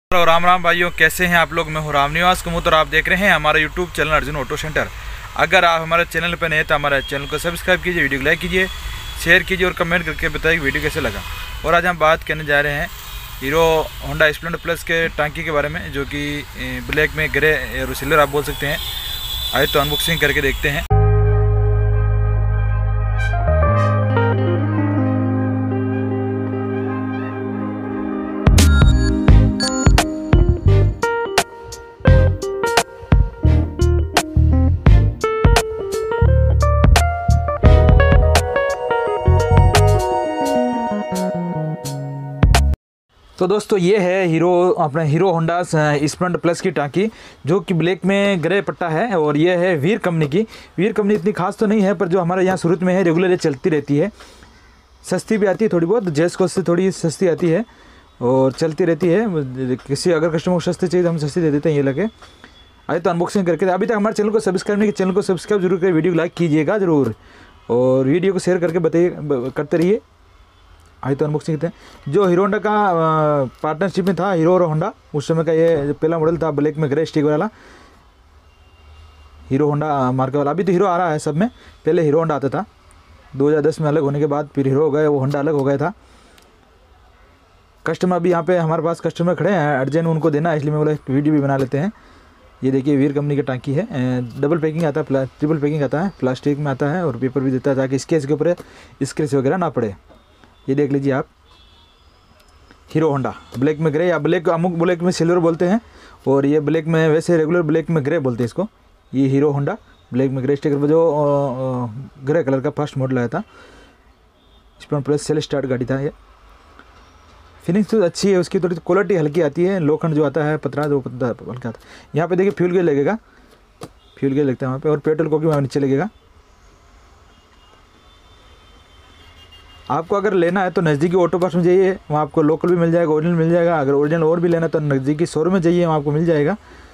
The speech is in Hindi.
और राम राम भाइयों, कैसे हैं आप लोग। मैं हूं राम निवास कुमुद और आप देख रहे हैं हमारा YouTube channel Arjun auto centre. अगर आप हमारे चैनल पर नए तो हमारे चैनल को सब्सक्राइब कीजिए, वीडियो को लाइक कीजिए, शेयर कीजिए और कमेंट करके बताइए कि वीडियो कैसे लगा। और आज हम बात करने जा रहे हैं हीरो होंडा स्प्लेंडर प्लस के टांकी के बारे में, जो कि ब्लैक में ग्रे और सिल्वर आप बोल सकते हैं। आइए तो अनबॉक्सिंग करके देखते हैं। तो दोस्तों ये है हीरो होंडा स्प्लेंडर प्लस की टांकी, जो कि ब्लैक में ग्रे पट्टा है। और ये है वीर कंपनी की। वीर कंपनी इतनी खास तो नहीं है, पर जो हमारे यहाँ सूरत में है रेगुलर चलती रहती है। सस्ती भी आती है थोड़ी बहुत, जेस को से थोड़ी सस्ती आती है और चलती रहती है। किसी अगर कस्टमर को सस्ती चाहिए तो हम सस्ती दे देते हैं ये लगे। आइए तो अनबॉक्सिंग करके। अभी तक हमारे चैनल को सब्सक्राइब नहीं किया, चैनल को सब्सक्राइब जरूर करें, वीडियो को लाइक कीजिएगा ज़रूर और वीडियो को शेयर करके करते रहिए। आइए तो अनबॉक्सिंग करते हैं। जो हीरो होंडा का पार्टनरशिप में था, हीरो और होंडा, उस समय का ये पहला मॉडल था ब्लैक में ग्रे स्टिक वाला हीरो होंडा मार्के वाला। अभी तो हीरो आ रहा है सब में, पहले हीरो होंडा आता था। 2010 में अलग होने के बाद फिर हीरो हो गए, वो होंडा अलग हो गया था। कस्टमर अभी यहाँ पे हमारे पास कस्टमर खड़े हैं, अर्जेंट उनको देना है, इसलिए मैं बोला एक वीडियो भी बना लेते हैं। ये देखिए वीर कंपनी की टांकी है। डबल पैकिंग आता है, ट्रिपल पैकिंग आता है, प्लास्टिक में आता है और पेपर भी देता है ताकि स्केच के ऊपर स्क्रैच वगैरह ना पड़े। ये देख लीजिए आप, हीरो होंडा ब्लैक में ग्रे, या ब्लैक अमुक ब्लैक में सिल्वर बोलते हैं, और ये ब्लैक में वैसे रेगुलर ब्लैक में ग्रे बोलते हैं इसको। ये हीरो होंडा ब्लैक में ग्रे स्टिकर पर जो ग्रे कलर का फर्स्ट मॉडल आया था, स्प्लेंडर प्लस सेल स्टार्ट गाड़ी था ये। फिनिशिंग तो अच्छी है उसकी, थोड़ी क्वालिटी हल्की आती है। लोखंड जो आता है पतला, जो पतला हल्का आता है। यहाँ पे देखिए फ्यूल गेज लगेगा, फ्यूल गेज लगता है वहाँ पे, और पेट्रोल को भी वहाँ नीचे लगेगा। आपको अगर लेना है तो नज़दीकी ऑटो पास में जाइए, वहाँ आपको लोकल भी मिल जाएगा, ओरिजिनल मिल जाएगा। अगर ओरिजिनल और भी लेना है तो नज़दीकी शोरूम में जाइए, वहाँ आपको मिल जाएगा।